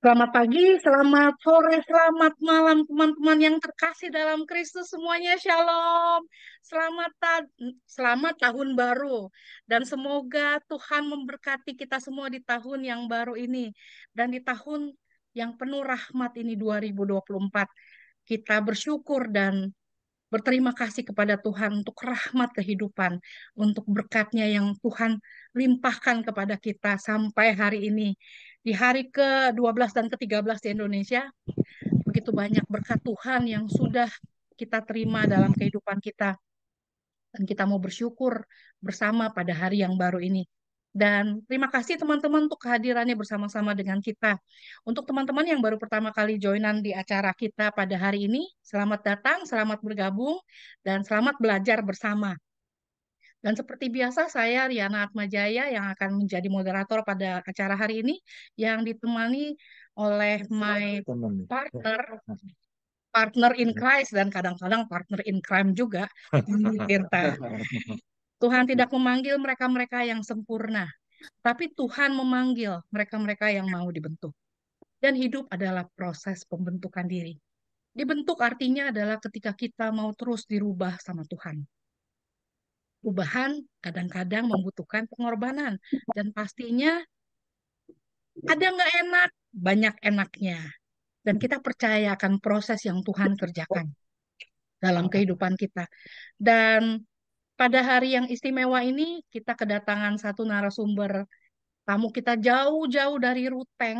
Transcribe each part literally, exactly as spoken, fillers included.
Selamat pagi, selamat sore, selamat malam teman-teman yang terkasih dalam Kristus semuanya. Shalom. Selamat ta- selamat tahun baru dan semoga Tuhan memberkati kita semua di tahun yang baru ini dan di tahun yang penuh rahmat ini dua ribu dua puluh empat. Kita bersyukur dan berterima kasih kepada Tuhan untuk rahmat kehidupan, untuk berkatnya yang Tuhan limpahkan kepada kita sampai hari ini. Di hari ke dua belas dan ke tiga belas di Indonesia, begitu banyak berkat Tuhan yang sudah kita terima dalam kehidupan kita. Dan kita mau bersyukur bersama pada hari yang baru ini. Dan terima kasih teman-teman untuk kehadirannya bersama-sama dengan kita. Untuk teman-teman yang baru pertama kali joinan di acara kita pada hari ini, selamat datang, selamat bergabung, dan selamat belajar bersama. Dan seperti biasa, saya Riana Atmajaya yang akan menjadi moderator pada acara hari ini, yang ditemani oleh my Teman. partner, partner in Christ, dan kadang-kadang partner in crime juga, Yuni Tirta. Tuhan tidak memanggil mereka-mereka yang sempurna, tapi Tuhan memanggil mereka-mereka yang mau dibentuk. Dan hidup adalah proses pembentukan diri. Dibentuk artinya adalah ketika kita mau terus dirubah sama Tuhan. Perubahan kadang-kadang membutuhkan pengorbanan. Dan pastinya ada nggak enak, banyak enaknya. Dan kita percaya akan proses yang Tuhan kerjakan dalam kehidupan kita. Dan pada hari yang istimewa ini, kita kedatangan satu narasumber tamu kita jauh-jauh dari Ruteng,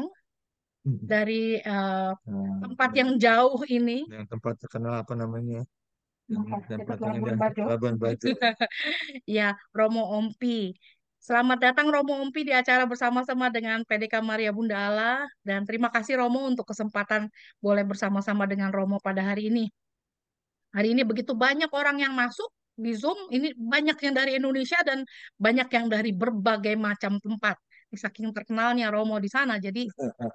dari eh, Nah, tempat yang jauh ini. yang tempat terkenal apa namanya? Yang tempat Dekat yang Labuan yang Bajo. Labuan Bajo. Ya, Romo Ompi. Selamat datang Romo Ompi di acara bersama-sama dengan P D K Maria Bunda Allah. Dan terima kasih Romo untuk kesempatan boleh bersama-sama dengan Romo pada hari ini. Hari ini begitu banyak orang yang masuk di Zoom, ini banyak yang dari Indonesia dan banyak yang dari berbagai macam tempat. Saking terkenalnya Romo di sana, jadi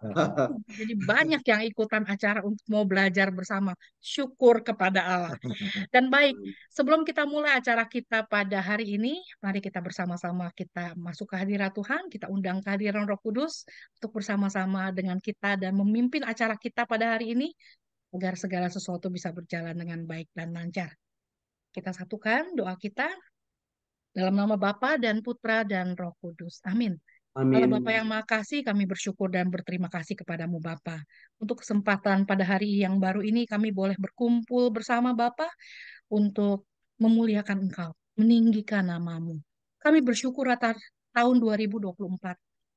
jadi banyak yang ikutan acara untuk mau belajar bersama. Syukur kepada Allah. Dan baik, sebelum kita mulai acara kita pada hari ini, mari kita bersama-sama kita masuk ke hadirat Tuhan, kita undang kehadiran Roh Kudus untuk bersama-sama dengan kita dan memimpin acara kita pada hari ini agar segala sesuatu bisa berjalan dengan baik dan lancar. Kita satukan doa kita dalam nama Bapa dan Putra dan Roh Kudus. Amin. Allah Bapa Amin. yang Maha Kasih, kami bersyukur dan berterima kasih kepadamu Bapa. Untuk kesempatan pada hari yang baru ini kami boleh berkumpul bersama Bapa untuk memuliakan Engkau, meninggikan namamu. Kami bersyukur atas tahun dua ribu dua puluh empat,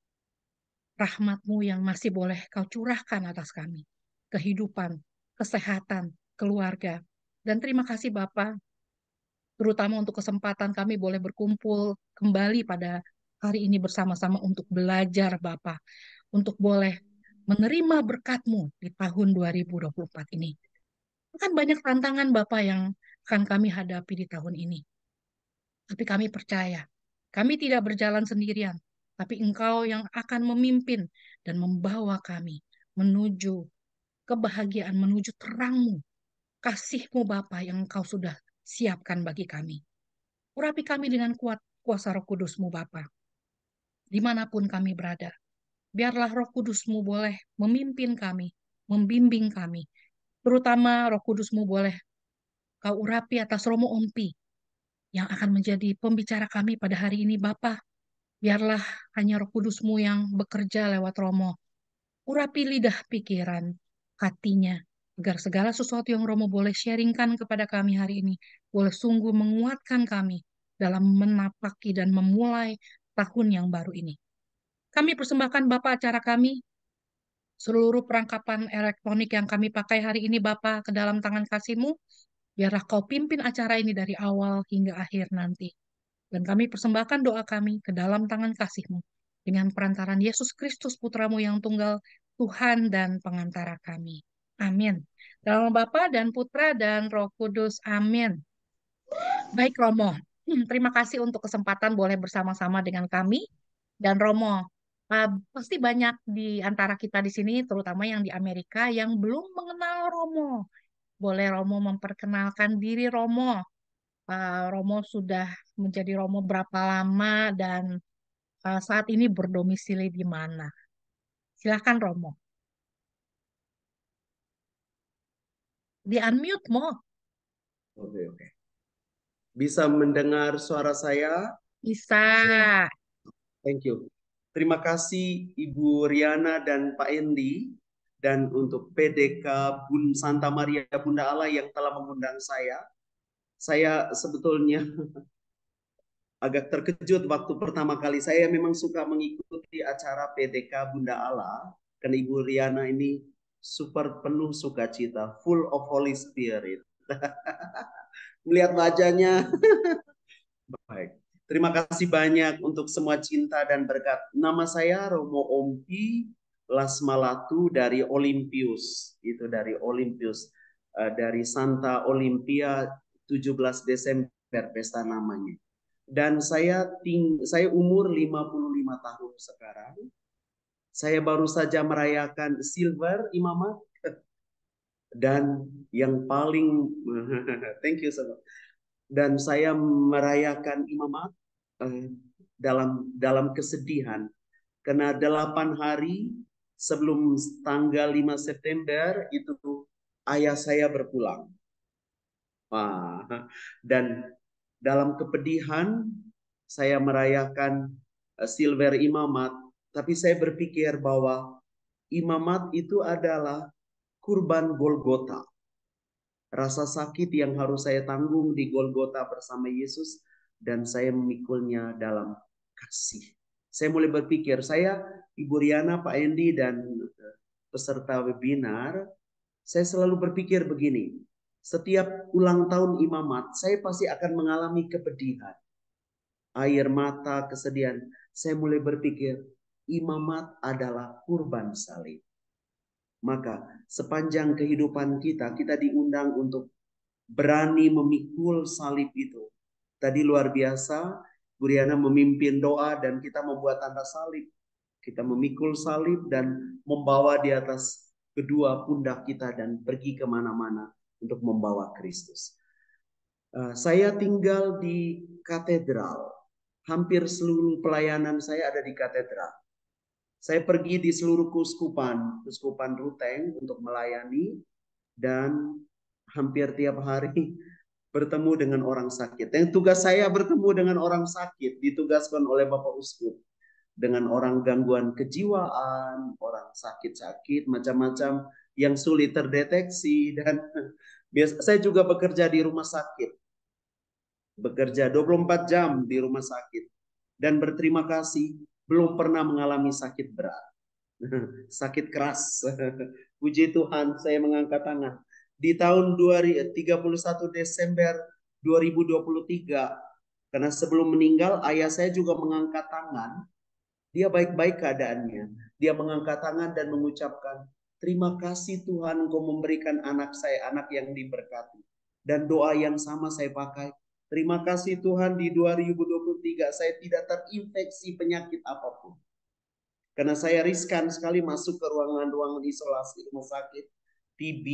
rahmat-Mu yang masih boleh Kau curahkan atas kami. Kehidupan, kesehatan, keluarga. Dan terima kasih Bapa, terutama untuk kesempatan kami boleh berkumpul kembali pada hari ini bersama-sama untuk belajar Bapa, untuk boleh menerima berkat-Mu di tahun dua ribu dua puluh empat ini. Kan banyak tantangan Bapak yang akan kami hadapi di tahun ini. Tapi kami percaya, kami tidak berjalan sendirian, tapi Engkau yang akan memimpin dan membawa kami menuju kebahagiaan, menuju terang-Mu, kasih-Mu Bapa yang Engkau sudah siapkan bagi kami. Urapi kami dengan kuat kuasa Roh Kudus-Mu Bapa, dimanapun kami berada. Biarlah Roh Kudus-Mu boleh memimpin kami, membimbing kami. Terutama Roh Kudus-Mu boleh Kau urapi atas Romo Ompi yang akan menjadi pembicara kami pada hari ini Bapa. Biarlah hanya Roh Kudus-Mu yang bekerja lewat Romo. Urapi lidah pikiran, hatinya, agar segala sesuatu yang Romo boleh sharingkan kepada kami hari ini, boleh sungguh menguatkan kami dalam menapaki dan memulai tahun yang baru ini. Kami persembahkan Bapak acara kami, seluruh perangkapan elektronik yang kami pakai hari ini Bapak ke dalam tangan kasih-Mu. Biarlah Kau pimpin acara ini dari awal hingga akhir nanti. Dan kami persembahkan doa kami ke dalam tangan kasih-Mu. Dengan perantaran Yesus Kristus Putramu yang tunggal, Tuhan dan pengantara kami. Amin. Dalam nama Bapa dan Putra dan Roh Kudus. Amin. Baik Romo, Hmm, terima kasih untuk kesempatan boleh bersama-sama dengan kami. Dan Romo, uh, pasti banyak di antara kita di sini, terutama yang di Amerika, yang belum mengenal Romo. Boleh Romo memperkenalkan diri Romo. Pak Romo sudah menjadi Romo berapa lama dan uh, saat ini berdomisili di mana? Silakan Romo. Di unmute Mo. Oke, oke. Bisa mendengar suara saya? Bisa. Thank you. Terima kasih Ibu Riana dan Pak Endi, dan untuk P D K Bun Santa Maria Bunda Allah yang telah mengundang saya. Saya sebetulnya agak terkejut waktu pertama kali. Saya memang suka mengikuti acara P D K Bunda Allah, karena Ibu Riana ini super penuh sukacita, full of Holy Spirit. Melihat wajahnya. Baik. Terima kasih banyak untuk semua cinta dan berkat. Nama saya Romo Ompi Lasmalatu dari Olympius. Itu dari Olympius. Uh, dari Santa Olimpia tujuh belas Desember pesta namanya. Dan saya ting saya umur lima puluh lima tahun sekarang. Saya baru saja merayakan Silver Imamat. Dan yang paling thank you so much. Dan saya merayakan Imamat dalam dalam kesedihan, karena delapan hari sebelum tanggal lima September itu ayah saya berpulang. Wah, dan dalam kepedihan saya merayakan Silver Imamat, tapi saya berpikir bahwa Imamat itu adalah kurban Golgota. Rasa sakit yang harus saya tanggung di Golgota bersama Yesus, dan saya memikulnya dalam kasih. Saya mulai berpikir, saya, Ibu Riana, Pak Endi, dan peserta webinar, saya selalu berpikir begini, setiap ulang tahun Imamat, saya pasti akan mengalami kepedihan, air mata, kesedihan. Saya mulai berpikir, Imamat adalah kurban salib. Maka sepanjang kehidupan kita, kita diundang untuk berani memikul salib itu. Tadi luar biasa, Bu Riana memimpin doa dan kita membuat tanda salib. Kita memikul salib dan membawa di atas kedua pundak kita dan pergi kemana-mana untuk membawa Kristus. Uh, saya tinggal di katedral. Hampir seluruh pelayanan saya ada di katedral. Saya pergi di seluruh keuskupan, keuskupan Ruteng untuk melayani, dan hampir tiap hari bertemu dengan orang sakit. Yang tugas saya bertemu dengan orang sakit, ditugaskan oleh Bapak Uskup. Dengan orang gangguan kejiwaan, orang sakit-sakit, macam-macam yang sulit terdeteksi. Dan biasa, saya juga bekerja di rumah sakit. Bekerja dua puluh empat jam di rumah sakit. Dan berterima kasih, belum pernah mengalami sakit berat. Sakit keras. Puji Tuhan, saya mengangkat tangan. Di tahun tiga puluh satu Desember dua ribu dua puluh tiga, karena sebelum meninggal ayah saya juga mengangkat tangan. Dia baik-baik keadaannya. Dia mengangkat tangan dan mengucapkan, terima kasih Tuhan Engkau memberikan anak saya, anak yang diberkati. Dan doa yang sama saya pakai. Terima kasih Tuhan, di dua ribu dua puluh tiga saya tidak terinfeksi penyakit apapun. Karena saya riskan sekali masuk ke ruangan-ruangan isolasi rumah sakit. T B,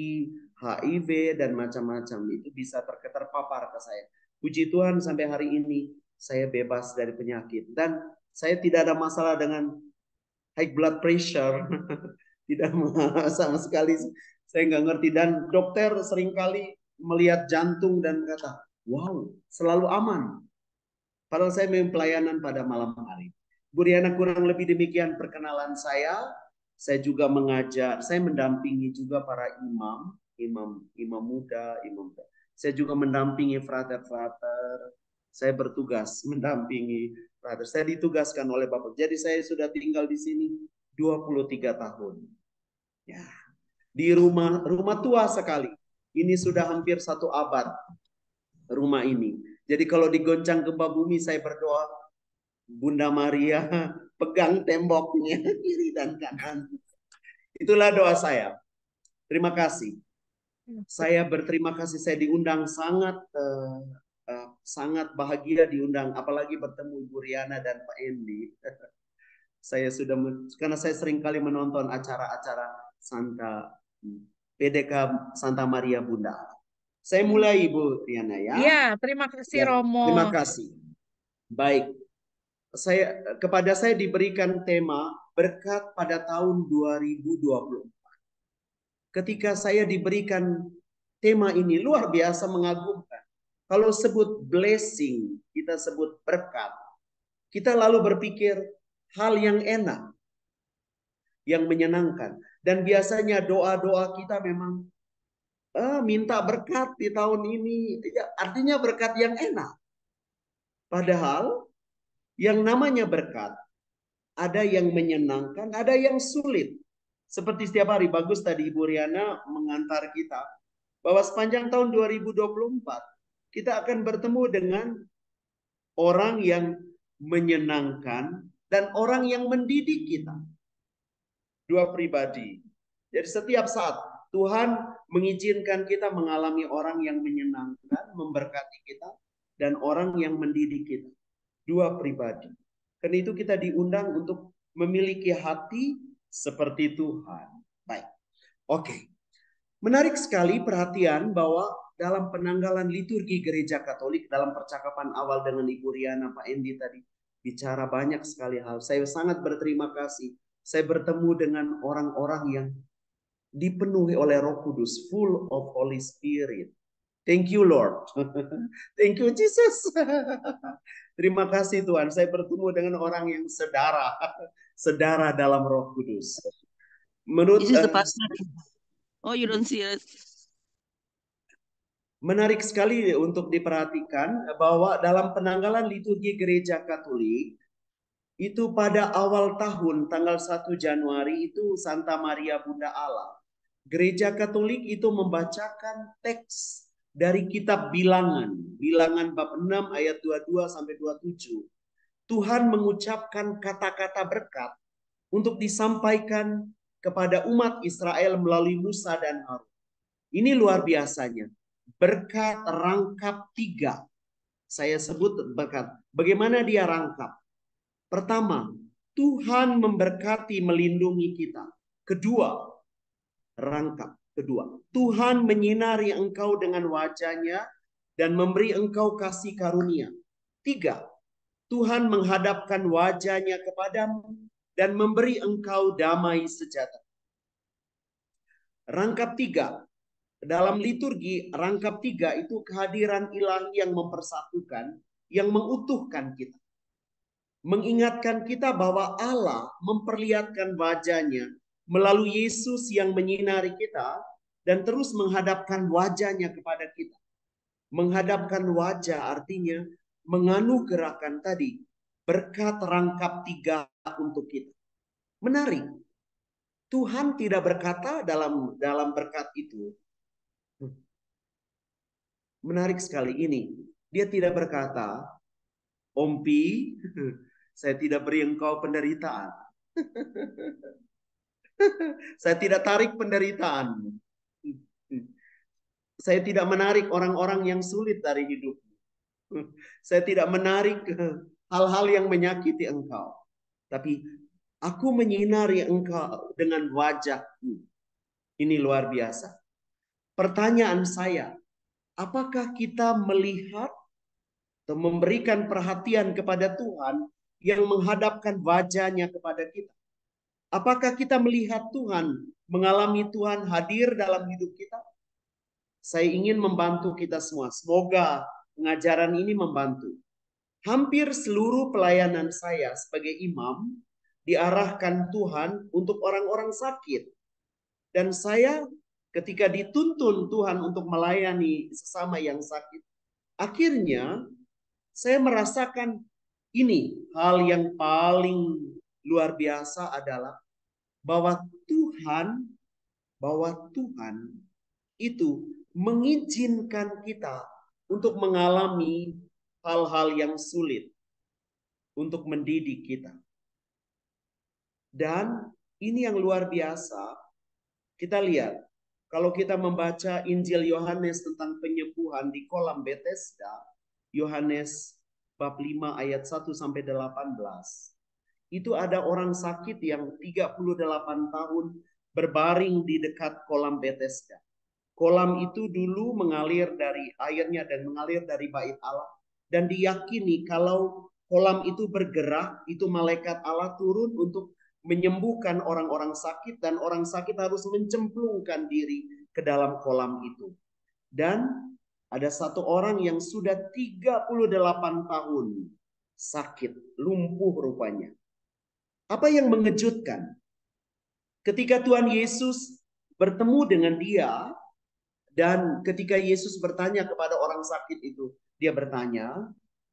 H I V, dan macam-macam. Itu bisa terpapar ke saya. Puji Tuhan sampai hari ini saya bebas dari penyakit. Dan saya tidak ada masalah dengan high blood pressure. Tidak sama sekali. Saya nggak ngerti. Dan dokter seringkali melihat jantung dan berkata, wow, selalu aman. Padahal saya memang pelayanan pada malam hari. Bu Riana, kurang lebih demikian perkenalan saya. Saya juga mengajar, saya mendampingi juga para imam, imam imam muda, imam muda. Saya juga mendampingi frater-frater. Saya bertugas mendampingi frater. Saya ditugaskan oleh Bapak. Jadi saya sudah tinggal di sini dua puluh tiga tahun. Ya, di rumah rumah tua sekali. Ini sudah hampir satu abad rumah ini. Jadi kalau digoncang gempa bumi, saya berdoa, Bunda Maria pegang temboknya kiri dan kanan. Itulah doa saya. Terima kasih. Saya berterima kasih, saya diundang, sangat uh, uh, sangat bahagia diundang, apalagi bertemu Ibu Riana dan Pak Endi. Saya sudah, karena saya sering kali menonton acara-acara Santa P D K Santa Maria Bunda. Saya mulai Ibu Riana ya. Iya, terima kasih Ya, Romo. terima kasih. Baik. Saya, kepada saya diberikan tema berkat pada tahun dua ribu dua puluh empat. Ketika saya diberikan tema ini luar biasa mengagumkan. Kalau sebut blessing, kita sebut berkat. Kita lalu berpikir hal yang enak, yang menyenangkan. Dan biasanya doa-doa kita memang eh, minta berkat di tahun ini. Ya, artinya berkat yang enak. Padahal yang namanya berkat, ada yang menyenangkan, ada yang sulit. Seperti setiap hari, bagus tadi Ibu Riana mengantar kita bahwa sepanjang tahun dua ribu dua puluh empat kita akan bertemu dengan orang yang menyenangkan dan orang yang mendidik kita. Dua pribadi. Jadi setiap saat Tuhan mengizinkan kita mengalami orang yang menyenangkan, memberkati kita, dan orang yang mendidik kita. Dua pribadi. Karena itu kita diundang untuk memiliki hati seperti Tuhan. Baik. Oke. Menarik sekali perhatian bahwa dalam penanggalan liturgi Gereja Katolik, dalam percakapan awal dengan Ibu Riana, Pak Endi tadi, bicara banyak sekali hal. Saya sangat berterima kasih. Saya bertemu dengan orang-orang yang dipenuhi oleh Roh Kudus, full of Holy Spirit. Thank you Lord. Thank you Jesus. Terima kasih Tuhan. Saya bertemu dengan orang yang sedara, sedara dalam Roh Kudus. Menurut This is the uh, pastor. Oh, you don't see it. menarik sekali untuk diperhatikan bahwa dalam penanggalan liturgi Gereja Katolik itu pada awal tahun tanggal satu Januari itu Santa Maria Bunda Allah. Gereja Katolik itu membacakan teks dari kitab Bilangan, Bilangan bab enam ayat dua puluh dua sampai dua puluh tujuh. Tuhan mengucapkan kata-kata berkat untuk disampaikan kepada umat Israel melalui Musa dan Harun. Ini luar biasanya. Berkat rangkap tiga. Saya sebut berkat. Bagaimana dia rangkap? Pertama, Tuhan memberkati melindungi kita. Kedua, rangkap. Kedua, Tuhan menyinari engkau dengan wajahnya dan memberi engkau kasih karunia. Tiga, Tuhan menghadapkan wajahnya kepadamu dan memberi engkau damai sejahtera. Rangkap tiga. Dalam liturgi, rangkap tiga itu kehadiran ilahi yang mempersatukan, yang mengutuhkan kita. Mengingatkan kita bahwa Allah memperlihatkan wajahnya melalui Yesus yang menyinari kita dan terus menghadapkan wajahnya kepada kita. Menghadapkan wajah artinya menganugerahkan tadi berkat rangkap tiga untuk kita. Menarik. Tuhan tidak berkata dalam dalam berkat itu. Menarik sekali ini. Dia tidak berkata, Ompi, saya tidak beri engkau penderitaan. Saya tidak tarik penderitaan. Saya tidak menarik orang-orang yang sulit dari hidupmu. Saya tidak menarik hal-hal yang menyakiti engkau. Tapi aku menyinari engkau dengan wajahku. Ini luar biasa. Pertanyaan saya, apakah kita melihat atau memberikan perhatian kepada Tuhan yang menghadapkan wajahnya kepada kita? Apakah kita melihat Tuhan, mengalami Tuhan hadir dalam hidup kita? Saya ingin membantu kita semua. Semoga pengajaran ini membantu. Hampir seluruh pelayanan saya sebagai imam diarahkan Tuhan untuk orang-orang sakit. Dan saya ketika dituntun Tuhan untuk melayani sesama yang sakit, akhirnya saya merasakan ini hal yang paling luar biasa adalah bahwa Tuhan, bahwa Tuhan itu mengizinkan kita untuk mengalami hal-hal yang sulit untuk mendidik kita. Dan ini yang luar biasa. Kita lihat, kalau kita membaca Injil Yohanes tentang penyembuhan di kolam Bethesda, Yohanes bab lima ayat satu sampai delapan belas. Itu ada orang sakit yang tiga puluh delapan tahun berbaring di dekat kolam Bethesda. Kolam itu dulu mengalir dari airnya dan mengalir dari bait Allah. Dan diyakini kalau kolam itu bergerak, itu malaikat Allah turun untuk menyembuhkan orang-orang sakit dan orang sakit harus mencemplungkan diri ke dalam kolam itu. Dan ada satu orang yang sudah tiga puluh delapan tahun sakit, lumpuh rupanya. Apa yang mengejutkan? Ketika Tuhan Yesus bertemu dengan dia, dan ketika Yesus bertanya kepada orang sakit itu, dia bertanya,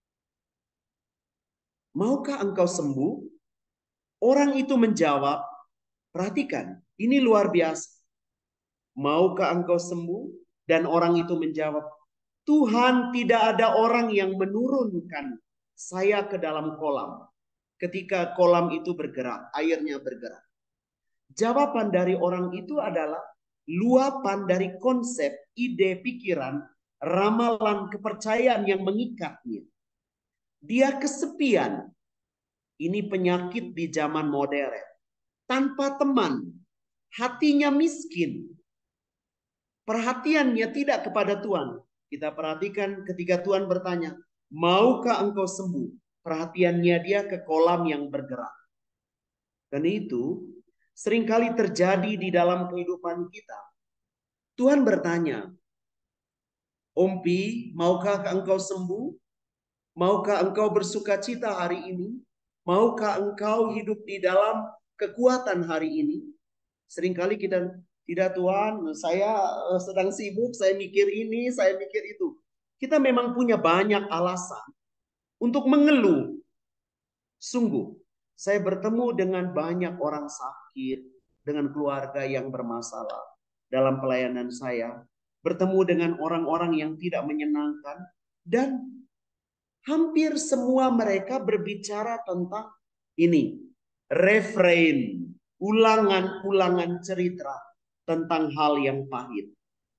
"Maukah engkau sembuh?" Orang itu menjawab, perhatikan, ini luar biasa. "Maukah engkau sembuh?" Dan orang itu menjawab, "Tuhan, tidak ada orang yang menurunkan saya ke dalam kolam. Ketika kolam itu bergerak, airnya bergerak." Jawaban dari orang itu adalah luapan dari konsep, ide, pikiran, ramalan, kepercayaan yang mengikatnya. Dia kesepian. Ini penyakit di zaman modern. Tanpa teman, hatinya miskin. Perhatiannya tidak kepada Tuhan. Kita perhatikan ketika Tuhan bertanya, "Maukah engkau sembuh?" Perhatiannya dia ke kolam yang bergerak. Dan itu seringkali terjadi di dalam kehidupan kita. Tuhan bertanya, "Om Pi, maukah engkau sembuh? Maukah engkau bersuka cita hari ini? Maukah engkau hidup di dalam kekuatan hari ini?" Seringkali kita, "Tidak Tuhan, saya sedang sibuk, saya mikir ini, saya mikir itu." Kita memang punya banyak alasan untuk mengeluh. Sungguh, saya bertemu dengan banyak orang sakit, dengan keluarga yang bermasalah dalam pelayanan saya, bertemu dengan orang-orang yang tidak menyenangkan, dan hampir semua mereka berbicara tentang ini, refrain, ulangan-ulangan cerita tentang hal yang pahit.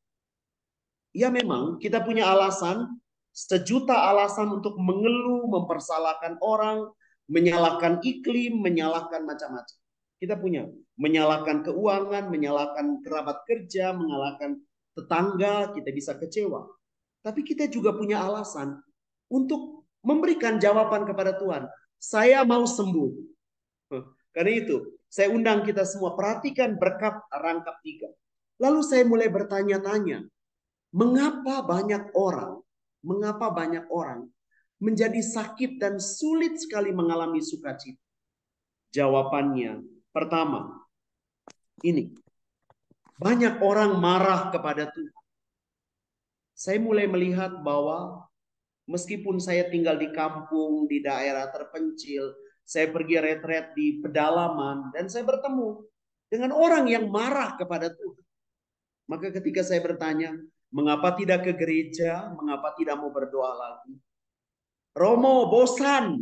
Ya memang kita punya alasan, sejuta alasan untuk mengeluh, mempersalahkan orang, menyalahkan iklim, menyalahkan macam-macam. Kita punya menyalahkan keuangan, menyalahkan kerabat kerja, menyalahkan tetangga, kita bisa kecewa. Tapi kita juga punya alasan untuk memberikan jawaban kepada Tuhan. Saya mau sembuh. Karena itu, saya undang kita semua, perhatikan berkat rangkap tiga. Lalu saya mulai bertanya-tanya, mengapa banyak orang, mengapa banyak orang menjadi sakit dan sulit sekali mengalami sukacita? Jawabannya, pertama, ini, banyak orang marah kepada Tuhan. Saya mulai melihat bahwa meskipun saya tinggal di kampung, di daerah terpencil, saya pergi retret di pedalaman, dan saya bertemu dengan orang yang marah kepada Tuhan. Maka ketika saya bertanya, mengapa tidak ke gereja? Mengapa tidak mau berdoa lagi? Romo, bosan.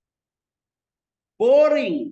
Boring.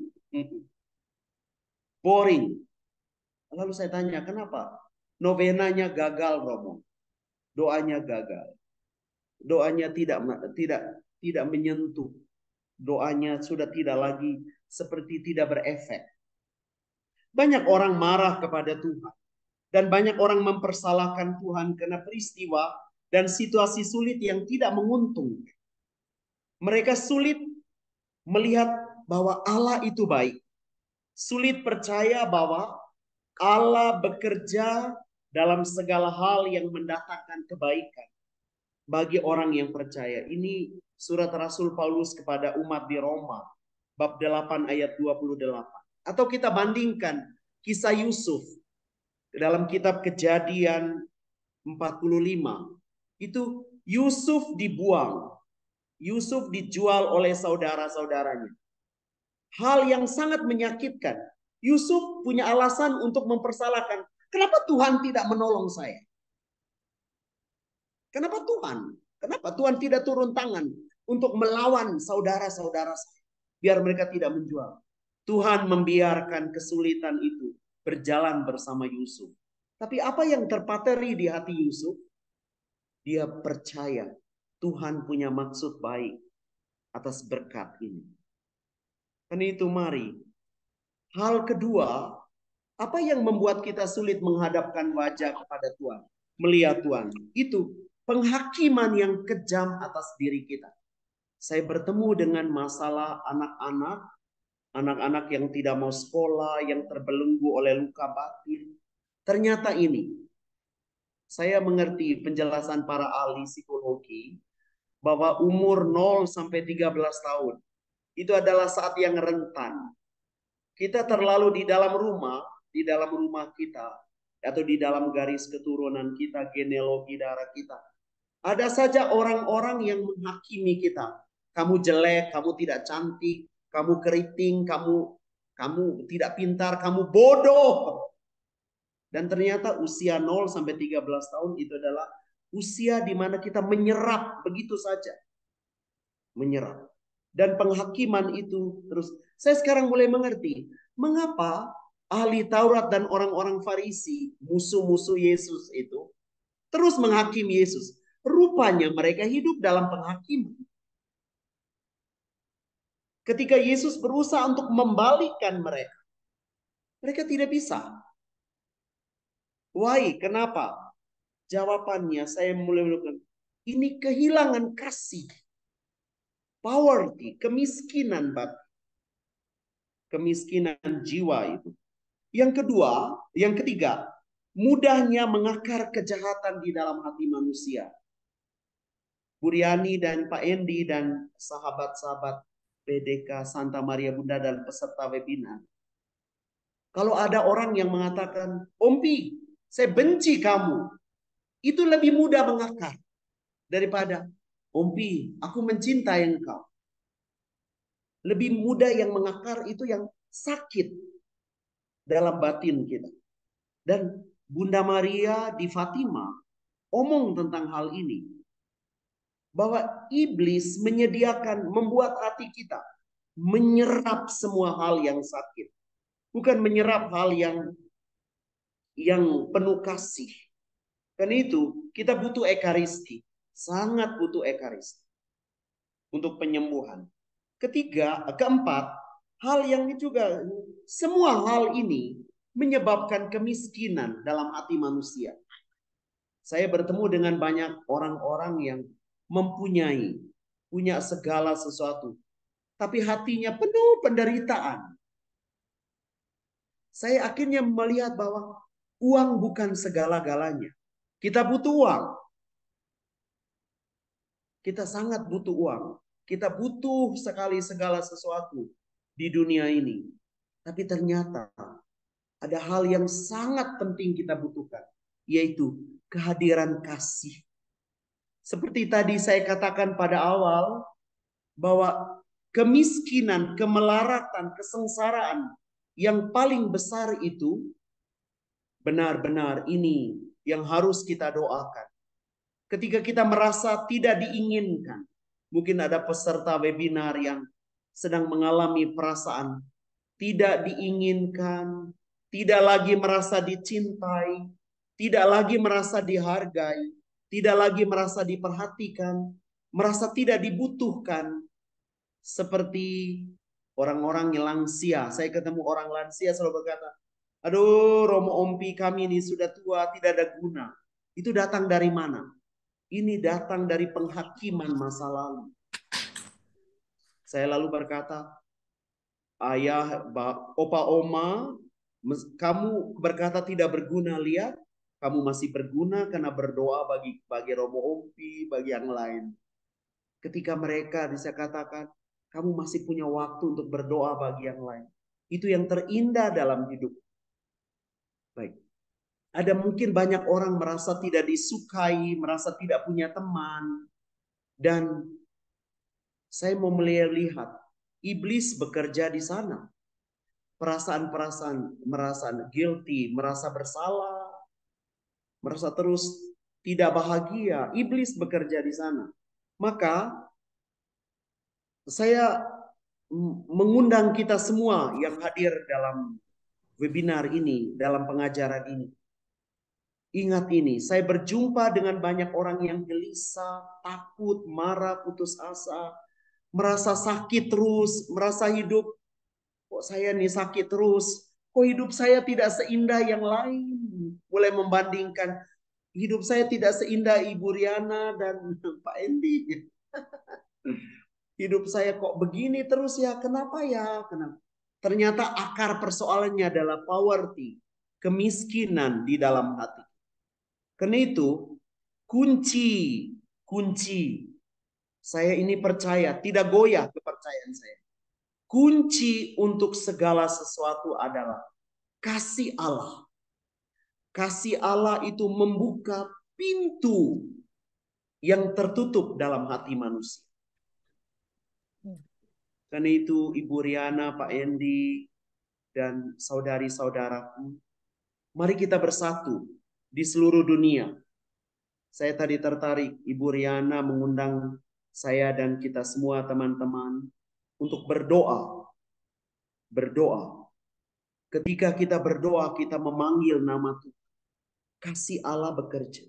Boring. Lalu saya tanya, kenapa? Novenanya gagal, Romo. Doanya gagal. Doanya tidak tidak tidak menyentuh. Doanya sudah tidak lagi seperti tidak berefek. Banyak orang marah kepada Tuhan. Dan banyak orang mempersalahkan Tuhan karena peristiwa dan situasi sulit yang tidak menguntungkan. Mereka sulit melihat bahwa Allah itu baik. Sulit percaya bahwa Allah bekerja dalam segala hal yang mendatangkan kebaikan bagi orang yang percaya. Ini surat Rasul Paulus kepada umat di Roma, bab delapan ayat dua puluh delapan. Atau kita bandingkan kisah Yusuf dalam kitab Kejadian empat puluh lima. Itu Yusuf dibuang. Yusuf dijual oleh saudara-saudaranya. Hal yang sangat menyakitkan. Yusuf punya alasan untuk mempersalahkan. Kenapa Tuhan tidak menolong saya? Kenapa Tuhan? Kenapa Tuhan tidak turun tangan untuk melawan saudara-saudara saya? Biar mereka tidak menjual. Tuhan membiarkan kesulitan itu berjalan bersama Yusuf. Tapi apa yang terpateri di hati Yusuf? Dia percaya Tuhan punya maksud baik atas berkat ini. Karena itu mari. Hal kedua, apa yang membuat kita sulit menghadapkan wajah kepada Tuhan? Melihat Tuhan. Itu penghakiman yang kejam atas diri kita. Saya bertemu dengan masalah anak-anak. Anak-anak yang tidak mau sekolah, yang terbelenggu oleh luka batin. Ternyata ini. saya mengerti penjelasan para ahli psikologi bahwa umur nol sampai tiga belas tahun itu adalah saat yang rentan. Kita terlalu di dalam rumah, di dalam rumah kita, atau di dalam garis keturunan kita, genealogi darah kita. Ada saja orang-orang yang menghakimi kita. Kamu jelek, kamu tidak cantik, kamu keriting, kamu kamu tidak pintar, kamu bodoh. Dan ternyata usia nol sampai tiga belas tahun itu adalah usia di mana kita menyerap begitu saja. Menyerap. Dan penghakiman itu terus. Saya sekarang mulai mengerti mengapa ahli Taurat dan orang-orang Farisi, musuh-musuh Yesus itu terus menghakimi Yesus. Rupanya mereka hidup dalam penghakiman. Ketika Yesus berusaha untuk membalikkan mereka, mereka tidak bisa. Why? Kenapa? Jawabannya saya mulai melakukan ini kehilangan kasih, poverty, kemiskinan batin, kemiskinan jiwa itu. Yang kedua, yang ketiga, mudahnya mengakar kejahatan di dalam hati manusia. Bu Riani dan Pak Endi dan sahabat-sahabat P D K Santa Maria Bunda dan peserta webinar. Kalau ada orang yang mengatakan, Om Pi, saya benci kamu. Itu lebih mudah mengakar daripada, Om Pi, aku mencintai engkau. Lebih mudah yang mengakar itu yang sakit dalam batin kita. Dan Bunda Maria di Fatima omong tentang hal ini. Bahwa iblis menyediakan, membuat hati kita menyerap semua hal yang sakit. Bukan menyerap hal yang yang penuh kasih. Karena itu kita butuh ekaristi. Sangat butuh ekaristi. Untuk penyembuhan. Ketiga, keempat, hal yang juga, semua hal ini menyebabkan kemiskinan dalam hati manusia. Saya bertemu dengan banyak orang-orang yang mempunyai, punya segala sesuatu. Tapi hatinya penuh penderitaan. Saya akhirnya melihat bahwa uang bukan segala-galanya. Kita butuh uang. Kita sangat butuh uang. Kita butuh sekali segala sesuatu di dunia ini. Tapi ternyata ada hal yang sangat penting kita butuhkan. Yaitu kehadiran kasih. Seperti tadi saya katakan pada awal. Bahwa kemiskinan, kemelaratan, kesengsaraan yang paling besar itu benar-benar ini yang harus kita doakan. Ketika kita merasa tidak diinginkan, mungkin ada peserta webinar yang sedang mengalami perasaan tidak diinginkan, tidak lagi merasa dicintai, tidak lagi merasa dihargai, tidak lagi merasa diperhatikan, merasa tidak dibutuhkan. Seperti orang-orang yang lansia. Saya ketemu orang lansia selalu berkata, aduh Romo Ompi kami ini sudah tua, tidak ada guna. Itu datang dari mana? Ini datang dari penghakiman masa lalu. Saya lalu berkata, ayah, opa, oma, kamu berkata tidak berguna, lihat. Kamu masih berguna karena berdoa bagi bagi Romo Ompi, bagi yang lain. Ketika mereka bisa katakan, kamu masih punya waktu untuk berdoa bagi yang lain. Itu yang terindah dalam hidup. Baik. Ada mungkin banyak orang merasa tidak disukai, merasa tidak punya teman. Dan saya mau melihat, iblis bekerja di sana. Perasaan-perasaan, merasa guilty, merasa bersalah, merasa terus tidak bahagia. Iblis bekerja di sana. Maka saya mengundang kita semua yang hadir dalam webinar ini, dalam pengajaran ini. Ingat ini, saya berjumpa dengan banyak orang yang gelisah, takut, marah, putus asa, merasa sakit terus, merasa hidup, kok saya nih sakit terus, kok hidup saya tidak seindah yang lain. Mulai membandingkan, hidup saya tidak seindah Ibu Riana dan Pak Endi. Hidup saya kok begini terus ya, kenapa ya? Kenapa? Ternyata akar persoalannya adalah poverty, kemiskinan di dalam hati. Karena itu kunci, kunci. Saya ini percaya, tidak goyah kepercayaan saya. Kunci untuk segala sesuatu adalah kasih Allah. Kasih Allah itu membuka pintu yang tertutup dalam hati manusia. Karena itu Ibu Riana, Pak Endi, dan saudari-saudaraku, mari kita bersatu di seluruh dunia. Saya tadi tertarik, Ibu Riana mengundang saya dan kita semua teman-teman untuk berdoa. Berdoa. Ketika kita berdoa, kita memanggil nama Tuhan. Kasih Allah bekerja.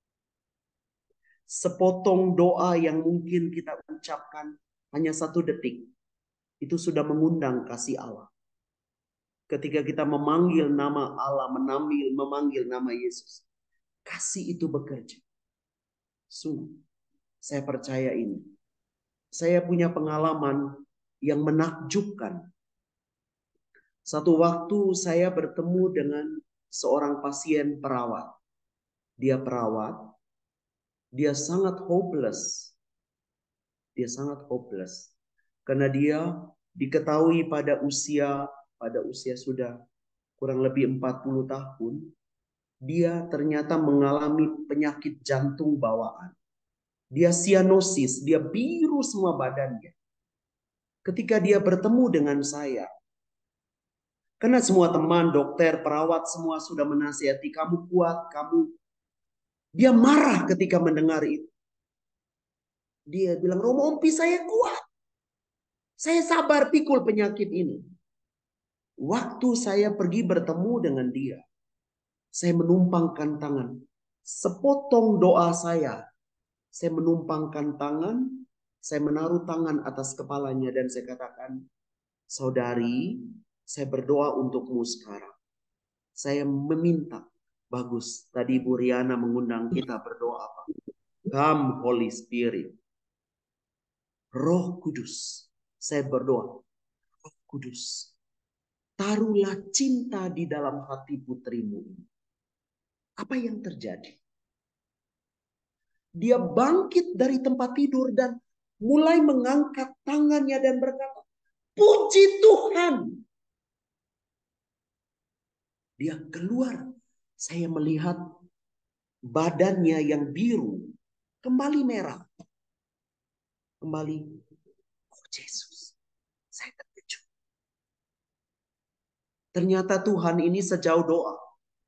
Sepotong doa yang mungkin kita ucapkan hanya satu detik, itu sudah mengundang kasih Allah. Ketika kita memanggil nama Allah, menambil, memanggil nama Yesus, kasih itu bekerja. Sungguh, saya percaya ini. Saya punya pengalaman yang menakjubkan. Satu waktu saya bertemu dengan seorang pasien perawat. Dia perawat, dia sangat hopeless. Dia sangat hopeless. Karena dia diketahui pada usia, pada usia sudah kurang lebih empat puluh tahun, dia ternyata mengalami penyakit jantung bawaan. Dia sianosis, dia biru semua badannya. Ketika dia bertemu dengan saya, karena semua teman, dokter, perawat, semua sudah menasihati, kamu kuat, kamu. Dia marah ketika mendengar itu. Dia bilang, Romo Ompi, saya kuat. Saya sabar pikul penyakit ini. Waktu saya pergi bertemu dengan dia, saya menumpangkan tangan. Sepotong doa saya, saya menumpangkan tangan, saya menaruh tangan atas kepalanya dan saya katakan, saudari, saya berdoa untukmu sekarang. Saya meminta, bagus, tadi Bu Riana mengundang kita berdoa apa? Come Holy Spirit. Roh Kudus, saya berdoa, Roh Kudus, taruhlah cinta di dalam hati putrimu ini. Apa yang terjadi? Dia bangkit dari tempat tidur dan mulai mengangkat tangannya dan berkata, puji Tuhan. Dia keluar. Saya melihat badannya yang biru kembali merah. Kembali. Oh Yesus. Saya terkejut. Ternyata Tuhan ini sejauh doa.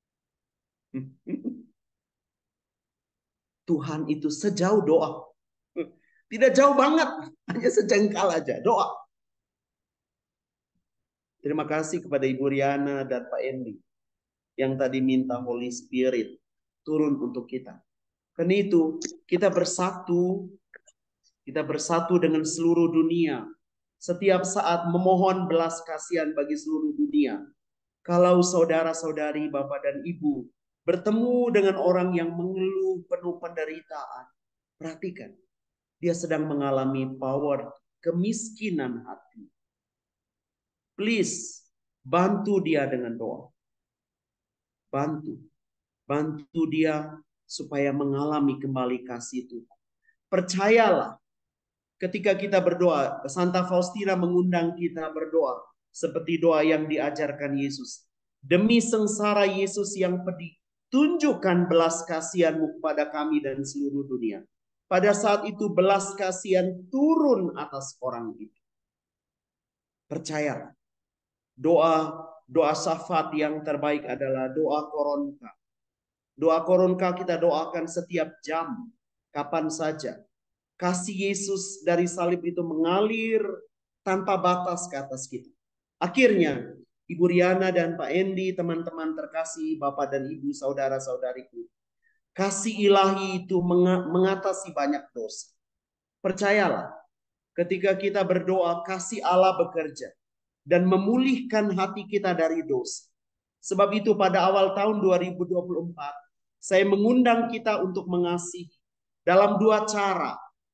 Tuhan itu sejauh doa. Tidak jauh banget. Hanya sejengkal aja. Doa. Terima kasih kepada Ibu Riana dan Pak Endi. Yang tadi minta Holy Spirit turun untuk kita. Karena itu kita bersatu. Kita bersatu dengan seluruh dunia. Setiap saat memohon belas kasihan bagi seluruh dunia. Kalau saudara-saudari, bapak dan ibu bertemu dengan orang yang mengeluh penuh penderitaan, perhatikan. Dia sedang mengalami power kemiskinan hati. Please, bantu dia dengan doa. Bantu. Bantu dia supaya mengalami kembali kasih Tuhan. Percayalah, ketika kita berdoa, Santa Faustina mengundang kita berdoa seperti doa yang diajarkan Yesus. Demi sengsara Yesus yang pedih, tunjukkan belas kasihan-Mu kepada kami dan seluruh dunia. Pada saat itu belas kasihan turun atas orang itu. Percayalah. Doa doa syafaat yang terbaik adalah doa koronka. Doa koronka kita doakan setiap jam, kapan saja. Kasih Yesus dari salib itu mengalir tanpa batas ke atas kita. Akhirnya, Ibu Riana dan Pak Endi, teman-teman terkasih, Bapak dan Ibu, saudara-saudariku. Kasih ilahi itu mengatasi banyak dosa. Percayalah, ketika kita berdoa, kasih Allah bekerja dan memulihkan hati kita dari dosa. Sebab itu pada awal tahun dua ribu dua puluh empat, saya mengundang kita untuk mengasihi dalam dua cara.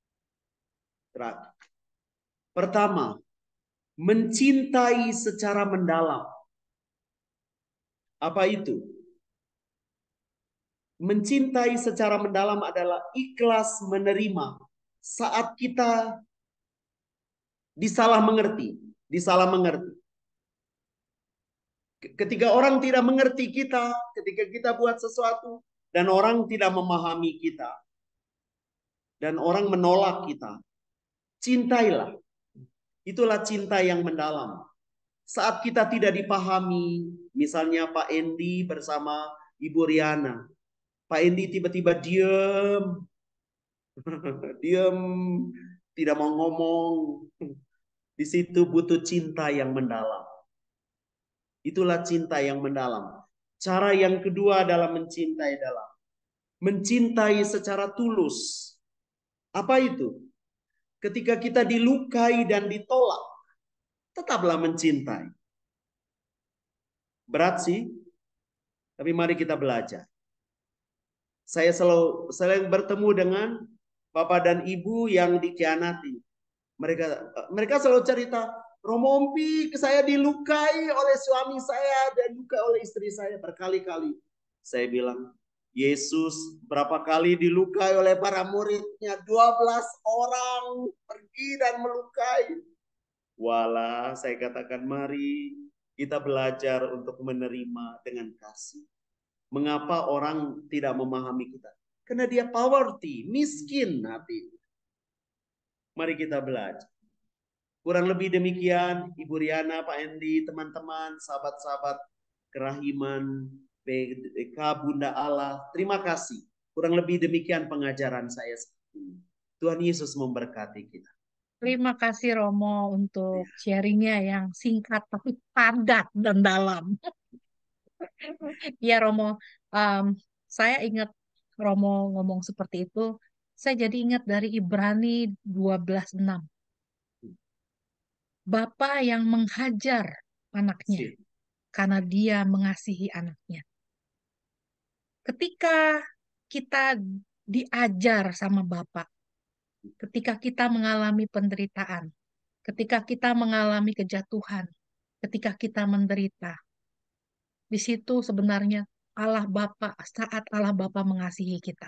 Pertama, mencintai secara mendalam. Apa itu? Mencintai secara mendalam adalah ikhlas menerima saat kita disalah mengerti, disalah mengerti. Ketika orang tidak mengerti kita, ketika kita buat sesuatu dan orang tidak memahami kita dan orang menolak kita, cintailah. Itulah cinta yang mendalam. Saat kita tidak dipahami, misalnya Pak Endi bersama Ibu Riana. Pak Endi tiba-tiba diam, diam, tidak mau ngomong. Di situ butuh cinta yang mendalam. Itulah cinta yang mendalam. Cara yang kedua adalah mencintai dalam. Mencintai secara tulus. Apa itu? Ketika kita dilukai dan ditolak, tetaplah mencintai. Berat sih, tapi mari kita belajar. Saya selalu selalu bertemu dengan bapak dan ibu yang dikhianati. Mereka mereka selalu cerita, Romompi, saya dilukai oleh suami saya dan luka oleh istri saya berkali-kali. Saya bilang, Yesus berapa kali dilukai oleh para muridnya? dua belas orang pergi dan melukai. Walah, saya katakan mari kita belajar untuk menerima dengan kasih. Mengapa orang tidak memahami kita? Karena dia poverty, miskin hati. Mari kita belajar. Kurang lebih demikian, Ibu Riana, Pak Endi, teman-teman, sahabat-sahabat kerahiman, P D K Bunda Allah. Terima kasih. Kurang lebih demikian pengajaran saya. Tuhan Yesus memberkati kita. Terima kasih Romo untuk sharingnya yang singkat tapi padat dan dalam. Ya Romo, um, saya ingat Romo ngomong seperti itu, saya jadi ingat dari Ibrani dua belas enam. Bapa yang menghajar anaknya karena dia mengasihi anaknya. Ketika kita diajar sama Bapak, ketika kita mengalami penderitaan, ketika kita mengalami kejatuhan, ketika kita menderita, di situ sebenarnya Allah Bapa, saat Allah Bapa mengasihi kita.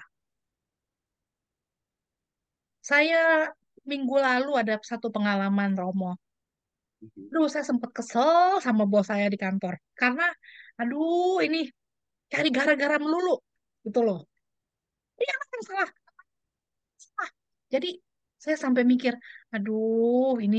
Saya minggu lalu ada satu pengalaman Romo. Aduh, saya sempat kesel sama bos saya di kantor. Karena, aduh, ini cari gara-gara melulu. Gitu loh. Dia yang salah. salah. Jadi, saya sampai mikir, aduh, ini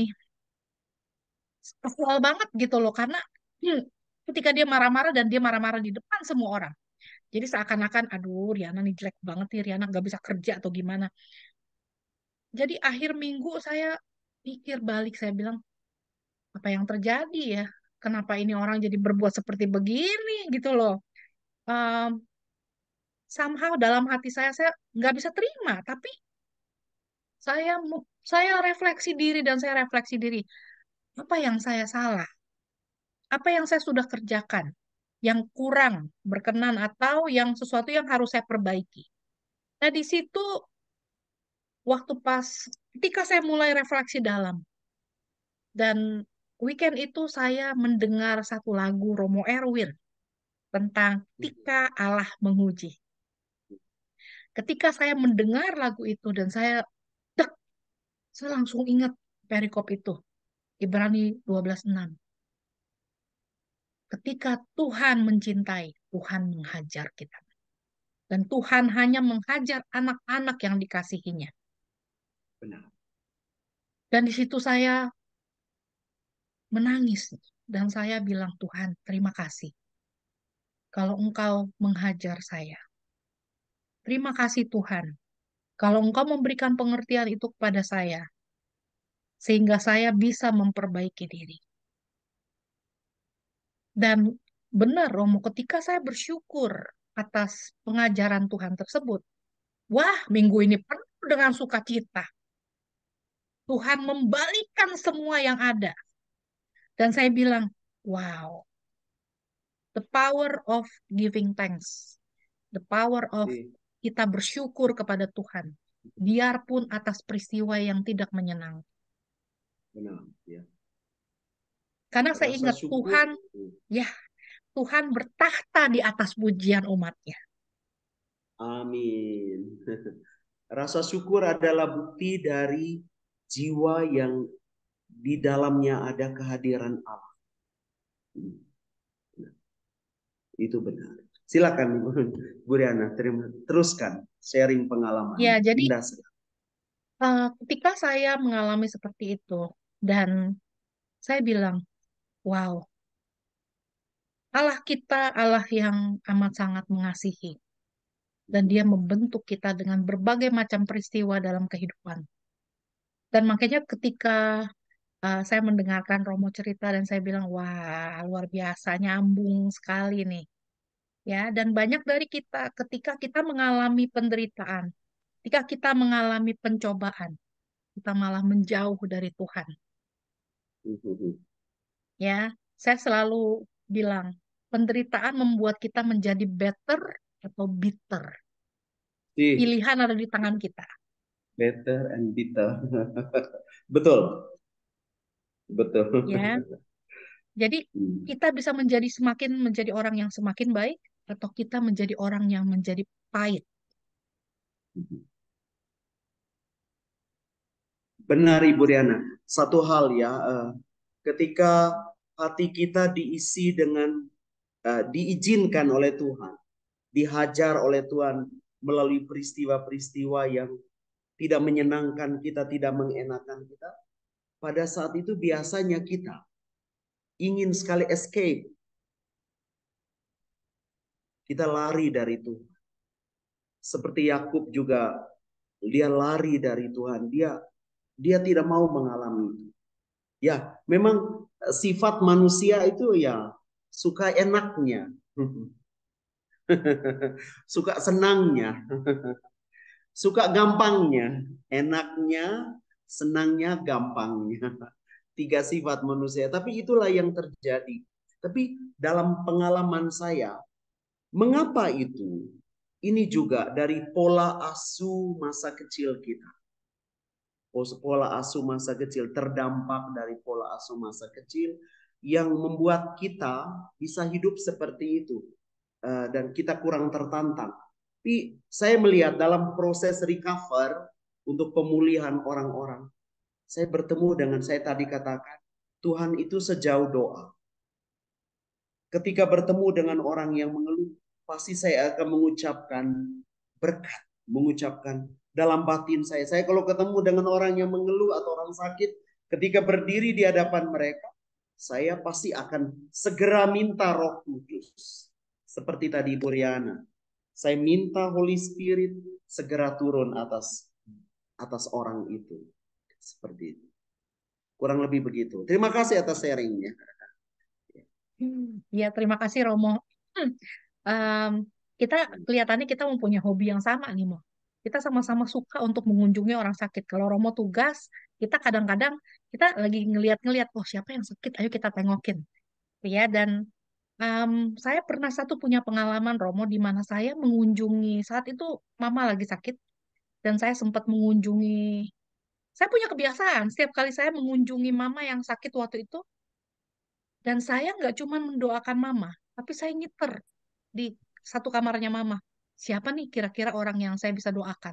kesel banget gitu loh. Karena hmm, ketika dia marah-marah dan dia marah-marah di depan semua orang. Jadi seakan-akan, aduh, Riana nih jelek banget nih. Riana nggak bisa kerja atau gimana. Jadi akhir minggu saya pikir balik. Saya bilang, apa yang terjadi ya? Kenapa ini orang jadi berbuat seperti begini gitu loh. Um, somehow dalam hati saya saya nggak bisa terima, tapi saya saya refleksi diri dan saya refleksi diri apa yang saya salah, apa yang saya sudah kerjakan yang kurang berkenan atau yang sesuatu yang harus saya perbaiki. Nah di situ waktu pas ketika saya mulai refleksi dalam dan weekend itu saya mendengar satu lagu Romo Erwin tentang ketika Allah menguji. Ketika saya mendengar lagu itu dan saya dek, saya langsung ingat perikop itu. Ibrani dua belas enam. Ketika Tuhan mencintai, Tuhan menghajar kita. Dan Tuhan hanya menghajar anak-anak yang dikasihinya. Benar. Dan di situ saya menangis. Dan saya bilang, Tuhan, terima kasih. Kalau Engkau menghajar saya. Terima kasih Tuhan. Kalau Engkau memberikan pengertian itu kepada saya. Sehingga saya bisa memperbaiki diri. Dan benar Romo, ketika saya bersyukur atas pengajaran Tuhan tersebut, wah minggu ini penuh dengan sukacita. Tuhan membalikkan semua yang ada. Dan saya bilang, wow, the power of giving thanks. The power of kita bersyukur kepada Tuhan. Biarpun atas peristiwa yang tidak menyenangkan. Benar, ya. Karena saya Rasa ingat syukur. Tuhan, ya Tuhan bertahta di atas pujian umatnya. Amin. Rasa syukur adalah bukti dari jiwa yang di dalamnya ada kehadiran Allah. Itu benar. Silakan Ibu Bu Riana, terima, teruskan sharing pengalaman. Ya, jadi Indah sekali. eh, ketika saya mengalami seperti itu dan saya bilang, wow, Allah kita Allah yang amat sangat mengasihi dan Dia membentuk kita dengan berbagai macam peristiwa dalam kehidupan. Dan makanya ketika eh, saya mendengarkan Romo cerita dan saya bilang, wah, luar biasa, nyambung sekali nih. Ya, dan banyak dari kita ketika kita mengalami penderitaan, ketika kita mengalami pencobaan, kita malah menjauh dari Tuhan. Ya, saya selalu bilang, penderitaan membuat kita menjadi better atau bitter. Sih, Pilihan ada di tangan kita. better and bitter. Betul. Betul. Ya, jadi Hmm. kita bisa menjadi semakin menjadi orang yang semakin baik atau kita menjadi orang yang menjadi pahit. Benar Ibu Riana. Satu hal ya, eh, ketika hati kita diisi dengan eh, diizinkan oleh Tuhan, dihajar oleh Tuhan melalui peristiwa-peristiwa yang tidak menyenangkan kita, tidak mengenakan kita, pada saat itu biasanya kita ingin sekali escape. Kita lari dari Tuhan. Seperti Yakub juga, dia lari dari Tuhan. Dia dia tidak mau mengalami itu. Ya, memang sifat manusia itu ya suka enaknya. Suka senangnya. Suka gampangnya. Enaknya, senangnya, gampangnya. Tiga sifat manusia. Tapi itulah yang terjadi. Tapi dalam pengalaman saya, mengapa itu? Ini juga dari pola asuh masa kecil kita. Pola asuh masa kecil, terdampak dari pola asuh masa kecil yang membuat kita bisa hidup seperti itu. Dan kita kurang tertantang. Tapi saya melihat dalam proses recover untuk pemulihan orang-orang, saya bertemu dengan, saya tadi katakan, Tuhan itu sejauh doa. Ketika bertemu dengan orang yang mengeluh, pasti saya akan mengucapkan berkat, mengucapkan dalam batin saya. Saya kalau ketemu dengan orang yang mengeluh atau orang sakit, ketika berdiri di hadapan mereka, saya pasti akan segera minta Roh Kudus. Seperti tadi Ibu Riana, saya minta Holy Spirit segera turun atas atas orang itu. Seperti itu. Kurang lebih begitu. Terima kasih atas sharingnya. Hmm, ya, terima kasih Romo. Hmm, em, kita kelihatannya kita mempunyai hobi yang sama nih, Mo. Kita sama-sama suka untuk mengunjungi orang sakit. Kalau Romo tugas, kita kadang-kadang kita lagi ngeliat-ngeliat, oh siapa yang sakit, ayo kita tengokin. Ya, dan em, saya pernah satu punya pengalaman Romo di mana saya mengunjungi saat itu Mama lagi sakit dan saya sempat mengunjungi. Saya punya kebiasaan setiap kali saya mengunjungi Mama yang sakit waktu itu. Dan saya nggak cuma mendoakan mama, tapi saya ngiter di satu kamarnya mama. Siapa nih kira-kira orang yang saya bisa doakan?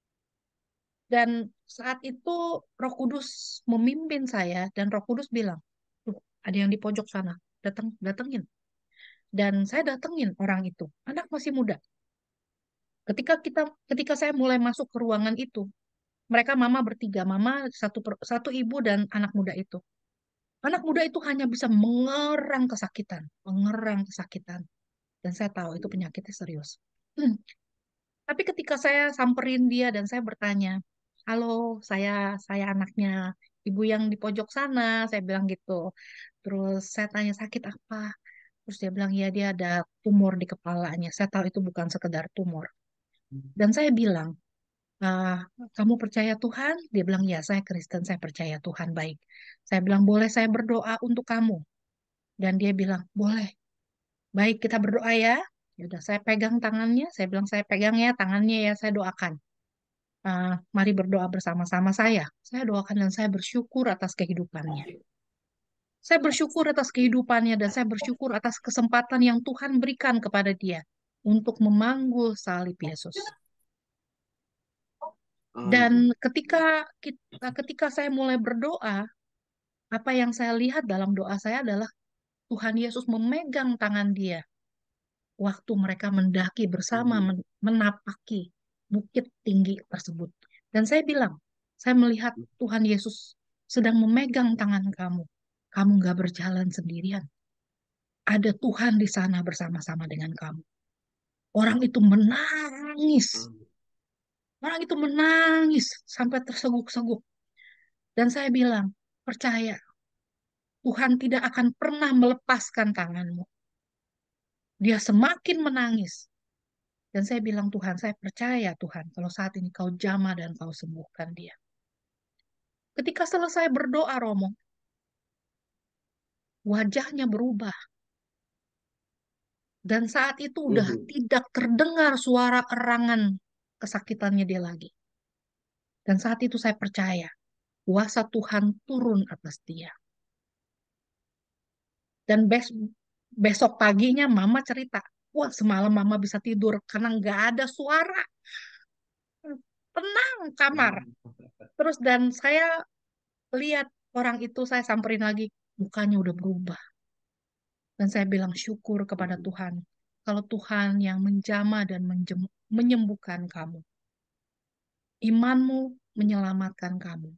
Dan saat itu Roh Kudus memimpin saya dan Roh Kudus bilang, tuh ada yang di pojok sana, datang datengin. Dan saya datengin orang itu, anak masih muda. Ketika kita, ketika saya mulai masuk ke ruangan itu, mereka mama bertiga, mama satu per- satu ibu dan anak muda itu. Anak muda itu hanya bisa mengerang kesakitan, mengerang kesakitan. Dan saya tahu itu penyakitnya serius. Hmm. Tapi ketika saya samperin dia dan saya bertanya, halo, saya saya anaknya ibu yang di pojok sana, saya bilang gitu. Terus saya tanya sakit apa? Terus dia bilang ya dia ada tumor di kepalanya. Saya tahu itu bukan sekedar tumor. Dan saya bilang, "Ah, kamu percaya Tuhan?" Dia bilang ya saya Kristen, saya percaya Tuhan baik. Saya bilang boleh saya berdoa untuk kamu. Dan dia bilang boleh. Baik, kita berdoa ya. Ya udah, saya pegang tangannya. Saya bilang, saya pegang ya tangannya ya, saya doakan. Ah, mari berdoa bersama-sama saya. Saya doakan dan saya bersyukur atas kehidupannya. Saya bersyukur atas kehidupannya dan saya bersyukur atas kesempatan yang Tuhan berikan kepada dia untuk memanggul salib Yesus. Amin. Dan ketika kita, ketika saya mulai berdoa, apa yang saya lihat dalam doa saya adalah Tuhan Yesus memegang tangan dia waktu mereka mendaki bersama, Mhm. men- menapaki bukit tinggi tersebut. Dan saya bilang, saya melihat Tuhan Yesus sedang memegang tangan kamu. Kamu gak berjalan sendirian. Ada Tuhan di sana bersama-sama dengan kamu. Orang itu menangis. Amin. Orang itu menangis sampai terseguk-seguk. Dan saya bilang, percaya, Tuhan tidak akan pernah melepaskan tanganmu. Dia semakin menangis. Dan saya bilang, Tuhan, saya percaya Tuhan, kalau saat ini kau jamah dan kau sembuhkan dia. Ketika selesai berdoa, Romo, wajahnya berubah. Dan saat itu udah Mhm. tidak terdengar suara erangan kesakitannya dia lagi. Dan saat itu saya percaya, kuasa Tuhan turun atas dia. Dan bes besok paginya mama cerita, wah semalam mama bisa tidur karena nggak ada suara. Tenang kamar. Terus dan saya lihat orang itu, saya samperin lagi, mukanya udah berubah. Dan saya bilang syukur kepada Mhm. Tuhan. Kalau Tuhan yang menjamah dan menjem- menyembuhkan kamu. Imanmu menyelamatkan kamu.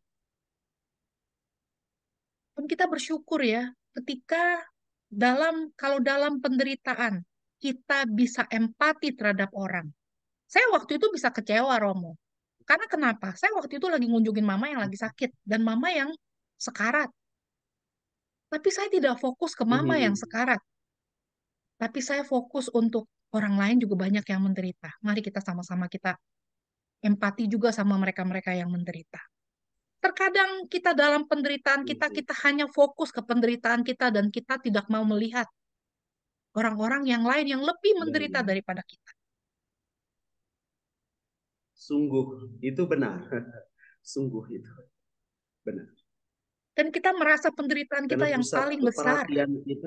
Dan kita bersyukur ya, ketika dalam kalau dalam penderitaan kita bisa empati terhadap orang. Saya waktu itu bisa kecewa, Romo. Karena kenapa? Saya waktu itu lagi ngunjungin mama yang lagi sakit dan mama yang sekarat. Tapi saya tidak fokus ke mama yang Mhm. sekarat. Tapi saya fokus untuk orang lain juga banyak yang menderita. Mari kita sama-sama kita empati juga sama mereka-mereka yang menderita. Terkadang kita dalam penderitaan kita, Mhm. kita hanya fokus ke penderitaan kita dan kita tidak mau melihat orang-orang yang lain yang lebih Ya, menderita ya. daripada kita. Sungguh itu benar. Sungguh itu benar. Dan kita merasa penderitaan kita Karena yang pusat paling besar. perhatian kita.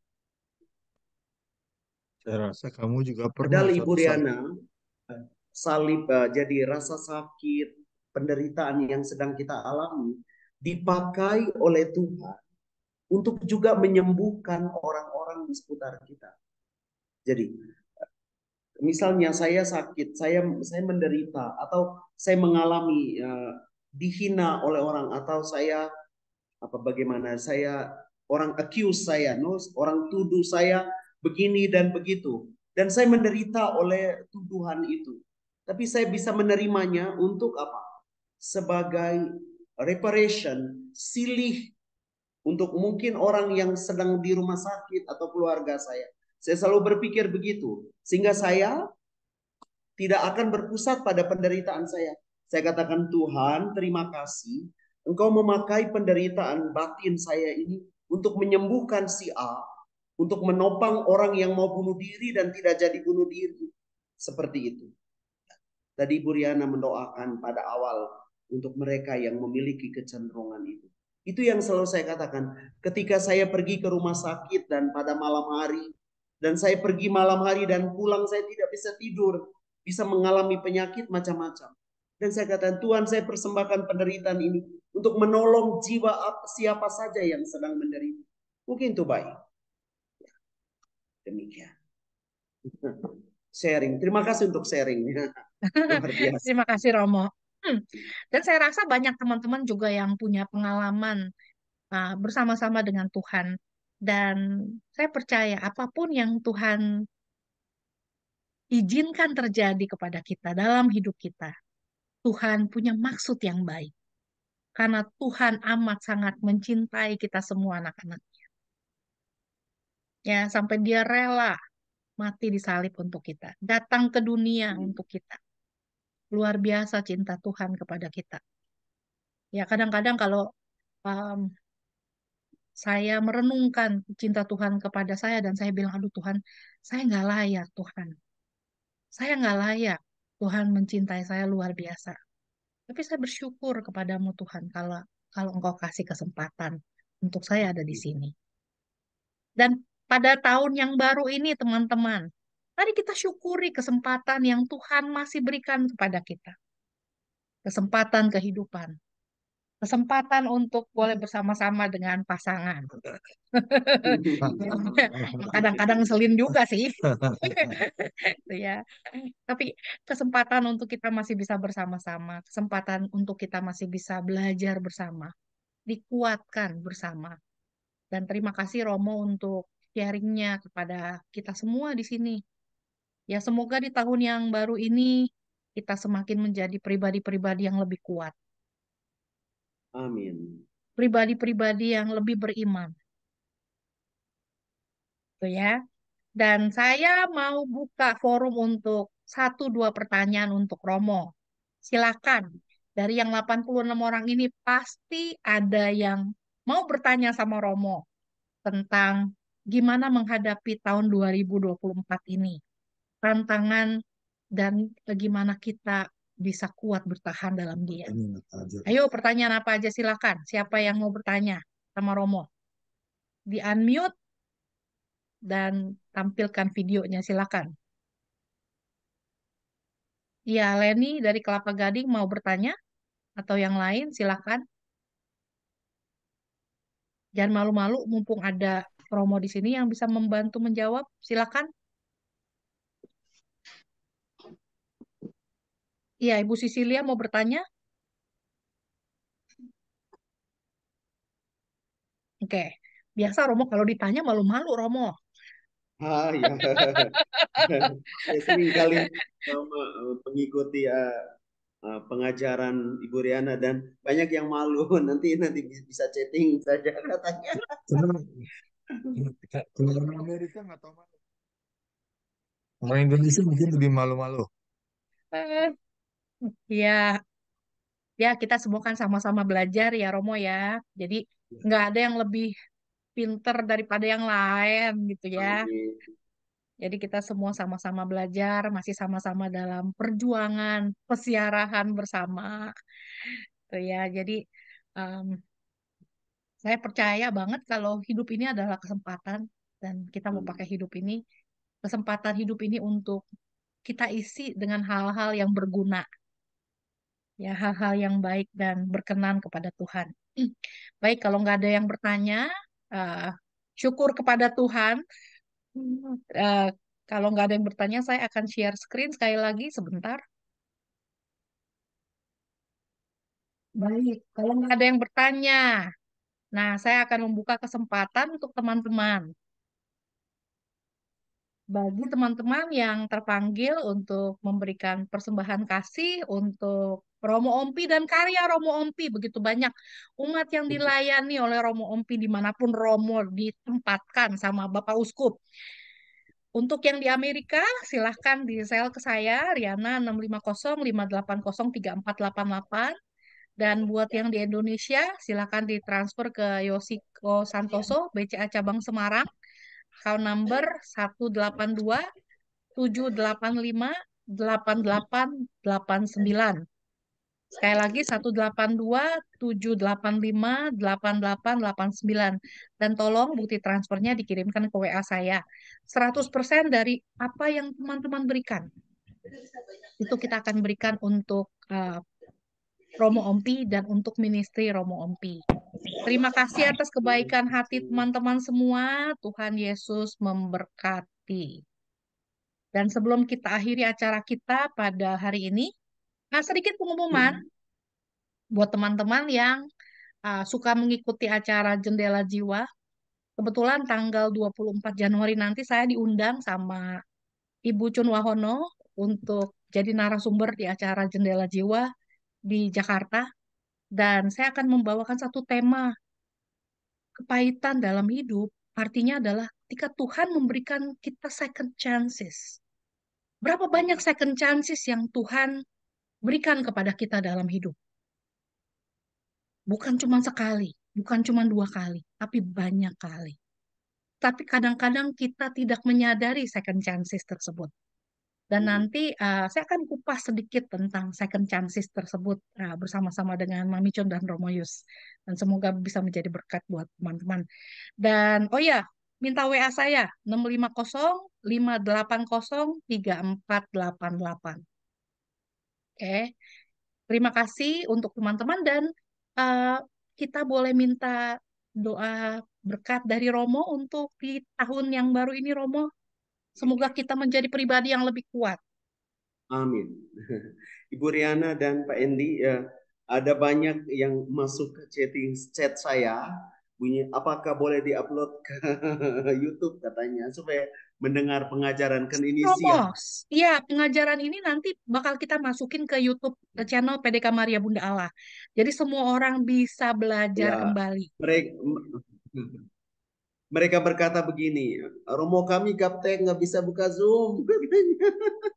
Saya rasa kamu juga pernah Padahal Ibu suatu saat. Riana, eh, salib eh, jadi rasa sakit, penderitaan yang sedang kita alami dipakai oleh Tuhan untuk juga menyembuhkan orang-orang di sekitar kita. Jadi, misalnya saya sakit, saya saya menderita atau saya mengalami uh, dihina oleh orang atau saya apa bagaimana saya orang accuse saya, no, orang tuduh saya begini dan begitu dan saya menderita oleh tuduhan itu. Tapi saya bisa menerimanya untuk apa? Sebagai reparation, silih untuk mungkin orang yang sedang di rumah sakit atau keluarga saya. Saya selalu berpikir begitu. Sehingga saya tidak akan berpusat pada penderitaan saya. Saya katakan, Tuhan, terima kasih. Engkau memakai penderitaan batin saya ini untuk menyembuhkan si A, untuk menopang orang yang mau bunuh diri dan tidak jadi bunuh diri. Seperti itu. Tadi Ibu Riana mendoakan pada awal untuk mereka yang memiliki kecenderungan itu. Itu yang selalu saya katakan. Ketika saya pergi ke rumah sakit dan pada malam hari, dan saya pergi malam hari dan pulang saya tidak bisa tidur, bisa mengalami penyakit macam-macam. Dan saya katakan, Tuhan, saya persembahkan penderitaan ini untuk menolong jiwa siapa saja yang sedang menderita. Mungkin itu baik. Demikian. Sharing. Terima kasih untuk sharingnya. Luar biasa. Terima kasih, Romo. Hmm. Dan saya rasa banyak teman-teman juga yang punya pengalaman uh, bersama-sama dengan Tuhan. Dan saya percaya apapun yang Tuhan izinkan terjadi kepada kita dalam hidup kita, Tuhan punya maksud yang baik. Karena Tuhan amat sangat mencintai kita semua anak-anak. Ya, sampai dia rela mati di salib untuk kita. Datang ke dunia untuk kita. Luar biasa cinta Tuhan kepada kita. Ya, kadang-kadang kalau um, saya merenungkan cinta Tuhan kepada saya dan saya bilang, aduh Tuhan, saya nggak layak Tuhan. Saya nggak layak. Tuhan mencintai saya luar biasa. Tapi saya bersyukur kepadamu Tuhan kalau kalau Engkau kasih kesempatan untuk saya ada di sini. Dan pada tahun yang baru ini teman-teman, Mari kita syukuri kesempatan yang Tuhan masih berikan kepada kita. Kesempatan kehidupan. Kesempatan untuk boleh bersama-sama dengan pasangan. Kadang-kadang ngeselin juga sih. Ya. Tapi kesempatan untuk kita masih bisa bersama-sama, kesempatan untuk kita masih bisa belajar bersama, dikuatkan bersama. Dan terima kasih Romo untuk sharingnya kepada kita semua di sini. Ya semoga di tahun yang baru ini kita semakin menjadi pribadi-pribadi yang lebih kuat, Amin. pribadi-pribadi yang lebih beriman, gitu ya. Dan saya mau buka forum untuk satu dua pertanyaan untuk Romo. Silakan. Dari yang delapan puluh enam orang ini pasti ada yang mau bertanya sama Romo tentang gimana menghadapi tahun dua ribu dua puluh empat ini. Tantangan dan bagaimana kita bisa kuat bertahan dalam dia. Ayo pertanyaan apa aja silakan. Siapa yang mau bertanya sama Romo? Di unmute dan tampilkan videonya silakan. Ya, Leni dari Kelapa Gading mau bertanya atau yang lain silakan. Jangan malu-malu mumpung ada Romo di sini yang bisa membantu menjawab. Silakan. Iya, Ibu Sisilia mau bertanya? Oke. Biasa Romo kalau ditanya malu-malu Romo. Ah ya, saya sering kali um, uh, mengikuti uh, uh, pengajaran Ibu Riana dan banyak yang malu. Nanti nanti bisa chatting saja katanya. Kalau orang Amerika nggak tahu malu. Orang Indonesia mungkin lebih malu-malu. Eh, ya, ya kita semua kan sama-sama belajar ya Romo ya. Jadi nggak ada yang lebih pinter daripada yang lain gitu ya. Amin. Jadi kita semua sama-sama belajar, masih sama-sama dalam perjuangan pesiarahan bersama. Tuh ya, jadi em, saya percaya banget kalau hidup ini adalah kesempatan dan kita mau pakai hidup ini, kesempatan hidup ini untuk kita isi dengan hal-hal yang berguna, ya hal-hal yang baik dan berkenan kepada Tuhan. Baik, kalau nggak ada yang bertanya, eh, syukur kepada Tuhan. Eh, kalau nggak ada yang bertanya, saya akan share screen sekali lagi sebentar. Baik, kalau nggak ada yang bertanya, nah saya akan membuka kesempatan untuk teman-teman. Bagi teman-teman yang terpanggil untuk memberikan persembahan kasih untuk Romo Ompi dan karya Romo Ompi, begitu banyak umat yang dilayani oleh Romo Ompi dimanapun Romo ditempatkan sama Bapak Uskup. Untuk yang di Amerika, silahkan di sel ke saya, Riana enam lima nol lima delapan nol tiga empat delapan delapan. Dan buat yang di Indonesia, silakan ditransfer ke Yosiko Santoso, B C A Cabang Semarang, account number satu delapan dua tujuh delapan lima delapan delapan delapan sembilan. Sekali lagi satu delapan dua tujuh delapan lima delapan delapan delapan sembilan. Dan tolong bukti transfernya dikirimkan ke W A saya. seratus persen dari apa yang teman-teman berikan. Itu kita akan berikan untuk uh, Romo Ompi dan untuk ministry Romo Ompi. Terima kasih atas kebaikan hati teman-teman semua. Tuhan Yesus memberkati. Dan sebelum kita akhiri acara kita pada hari ini, nah sedikit pengumuman buat teman-teman yang uh, suka mengikuti acara Jendela Jiwa. Kebetulan tanggal dua puluh empat Januari nanti saya diundang sama Ibu Chun Wahono untuk jadi narasumber di acara Jendela Jiwa di Jakarta. Dan saya akan membawakan satu tema kepahitan dalam hidup. Artinya adalah ketika Tuhan memberikan kita second chances. Berapa banyak second chances yang Tuhan berikan kepada kita dalam hidup? Bukan cuma sekali, bukan cuma dua kali, tapi banyak kali. Tapi kadang-kadang kita tidak menyadari second chances tersebut. Dan nanti uh, saya akan kupas sedikit tentang second chances tersebut uh, bersama-sama dengan Mami Chon dan Romo Yus. Dan semoga bisa menjadi berkat buat teman-teman. Dan oh ya, minta W A saya enam lima nol lima delapan nol tiga empat delapan delapan. Oke, terima kasih untuk teman-teman dan eh, kita boleh minta doa berkat dari Romo untuk di tahun yang baru ini, Romo. Semoga kita menjadi pribadi yang lebih kuat. Amin. Ibu Riana dan Pak Endi, ya, ada banyak yang masuk ke chatting chat saya, bunyi apakah boleh diupload ke YouTube katanya supaya mendengar pengajaran, kan ini siang. Romo, iya pengajaran ini nanti bakal kita masukin ke YouTube channel P D K Maria Bunda Allah. Jadi semua orang bisa belajar Ya, kembali. mereka mereka berkata begini, Romo kami gaptek nggak bisa buka Zoom, katanya.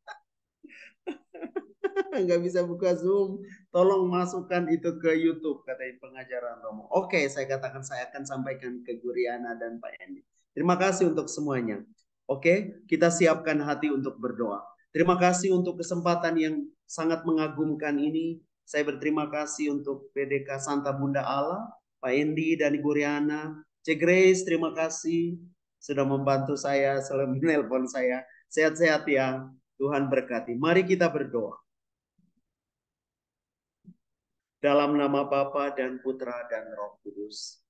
Nggak bisa buka Zoom, tolong masukkan itu ke YouTube, katanya pengajaran Romo. Oke, saya katakan saya akan sampaikan ke Guriana dan Pak Endi. Terima kasih untuk semuanya. Oke, kita siapkan hati untuk berdoa. Terima kasih untuk kesempatan yang sangat mengagumkan ini. Saya berterima kasih untuk P D K Santa Bunda Allah, Pak Endi dan Ibu Riana. C. Grace, terima kasih sudah membantu saya, selalu menelpon saya. Sehat-sehat ya, Tuhan berkati. Mari kita berdoa. Dalam nama Bapa dan Putra dan Roh Kudus.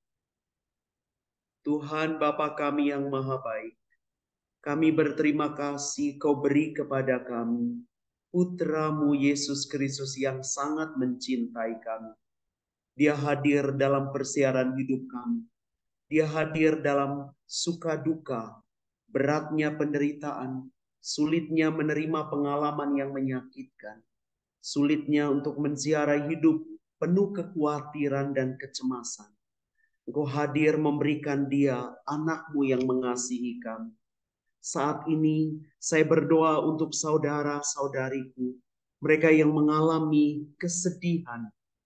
Tuhan Bapa kami yang maha baik, kami berterima kasih Kau beri kepada kami Putramu Yesus Kristus yang sangat mencintai kami. Dia hadir dalam persiaran hidup kami. Dia hadir dalam suka duka, beratnya penderitaan, sulitnya menerima pengalaman yang menyakitkan, sulitnya untuk menziarahi hidup penuh kekhawatiran dan kecemasan. Engkau hadir memberikan dia anakmu yang mengasihi kami. Saat ini saya berdoa untuk saudara-saudariku, mereka yang mengalami kesedihan,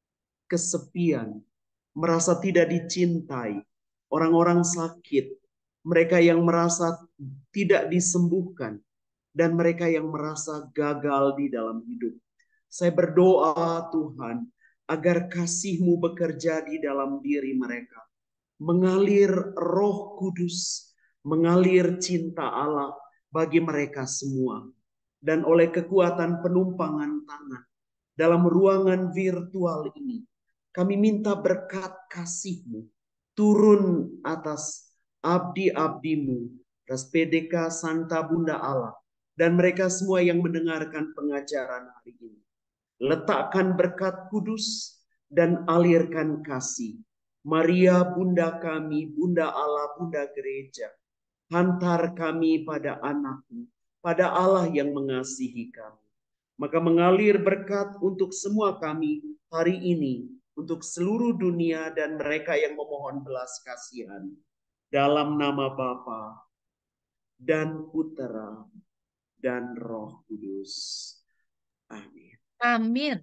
kesepian, merasa tidak dicintai, orang-orang sakit, mereka yang merasa tidak disembuhkan, dan mereka yang merasa gagal di dalam hidup. Saya berdoa Tuhan, agar kasih-Mu bekerja di dalam diri mereka. Mengalir Roh Kudus, mengalir cinta Allah bagi mereka semua. Dan oleh kekuatan penumpangan tangan dalam ruangan virtual ini, kami minta berkat kasih-Mu turun atas abdi-abdi-Mu, atas P D K Santa Bunda Allah, dan mereka semua yang mendengarkan pengajaran hari ini. Letakkan berkat kudus dan alirkan kasih. Maria Bunda kami, Bunda Allah, Bunda Gereja, hantar kami pada anakmu, pada Allah yang mengasihi kami. Maka mengalir berkat untuk semua kami hari ini, untuk seluruh dunia dan mereka yang memohon belas kasihan. Dalam nama Bapa dan Putera dan Roh Kudus. Amin. Amin.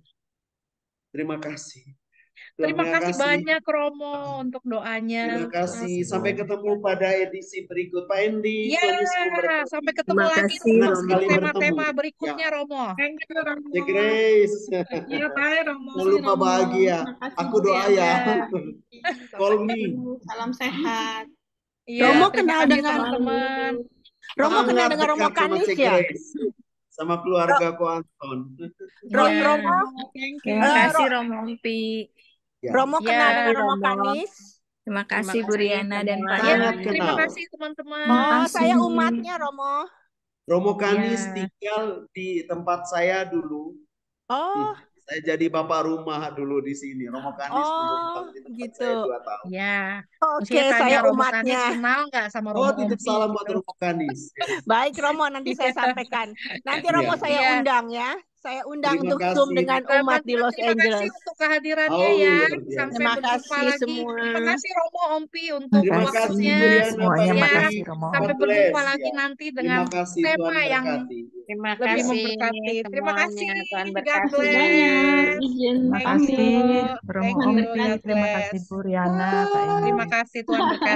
Terima kasih. Terima Terima kasih kasih. banyak Romo untuk doanya. Terima kasih. Sampai ketemu pada edisi berikut. Pak Endi, Ya, Tuhan Yesus memberkati. sampai ketemu Terima lagi kasih, Romo Senang untuk sekali bertemu. tema-tema berikutnya Ya. Romo. Thank you, Romo. Cek Grace. Iya, Pak Romo. Jangan lupa Romo. bahagia. Makasih, Aku Bu doa Riana. ya. Call Bapak me. Ibu, salam sehat. Iya, Romo terima kenal kasih dengan teman-teman. Romo kenal Sangat dengan Romo dekat sama Kanis Cek ya? Grace. Sama keluarga ko Anton. Ro- Iya. Romo, Thank you. Terima Eh, kasih Ro- Romo Umpi. Ya. Romo Ya. kenal dengan Romo Romo. Kanis. Terima Terima kasih Bu kasih Riana dan Pak Ya, Sangat Endi. terima kenal. kasih teman-teman. Terima Oh, saya kasih. umatnya Romo. Romo Kanis Ya. tinggal di tempat saya dulu. Oh, Saya jadi bapak rumah dulu di sini. Romo Kanis oh, menumpang di tempat gitu. saya dua tahun. Ya, Oke, mestinya tanya saya Romo Kanis umatnya. kenal nggak sama Oh, Romo titip Ompi salam buat gitu. Romo Kanis. Baik Romo, nanti saya Iya. sampaikan. Nanti Ya. Romo saya Iya. undang ya. Saya undang Terima untuk Zoom kasih. dengan umat di Teman-teman, Los terima kasih Angeles. untuk kehadirannya Oh, ya. luar biasa. Sampai Terima berjumpa kasih lagi. semua. Terima kasih Romo Ompi untuk Terima kasih waktunya. Bu Riana, Pak Semuanya Ya, makasih Endi. Romo. sampai God berjumpa bless lagi ya. nanti Terima dengan kasih, tema Tuhan yang berkati. Terima lebih Ya. kasih memberkati. Terima semuanya. kasih. Tuhan God berkati. bless. Banyak. Izin Terima Thank you. kasih pamit. Romo Thank Tuhan you. Ompi. God berkati. Terima kasih bless. Bu Riana, Pak Endi. Terima kasih. Tuhan berkati.